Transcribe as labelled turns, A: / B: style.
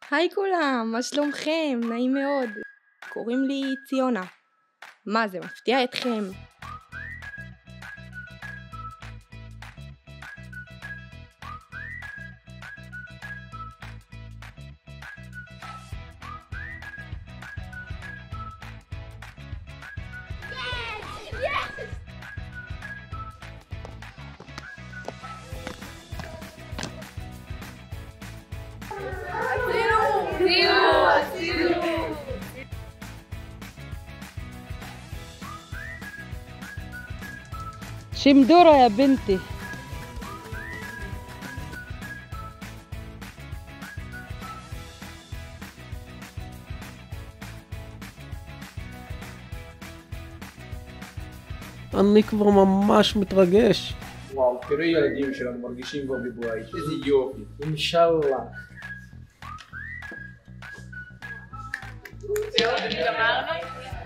A: היי כולם, מה שלומכם? נעים מאוד. קוראים לי ציונה. מה, זה מפתיע אתכם?
B: شمدورة يا بنتي.
C: אני כבר ממש מתרגש.
D: וואו, תראו ילדים שלנו מרגישים כבר בבית, איזה יופי, אינשאללה.
E: זהו, גמרנו?